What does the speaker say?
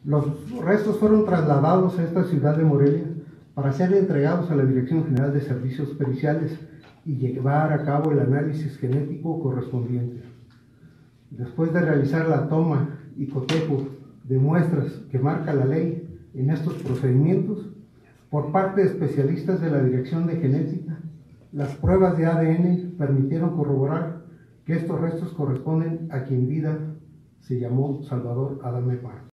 Los restos fueron trasladados a esta ciudad de Morelia para ser entregados a la Dirección General de Servicios Periciales y llevar a cabo el análisis genético correspondiente. Después de realizar la toma y cotejo de muestras que marca la ley en estos procedimientos, por parte de especialistas de la Dirección de Genética, las pruebas de ADN permitieron corroborar que estos restos corresponden a quien en vida se llamó Salvador Adame Parra.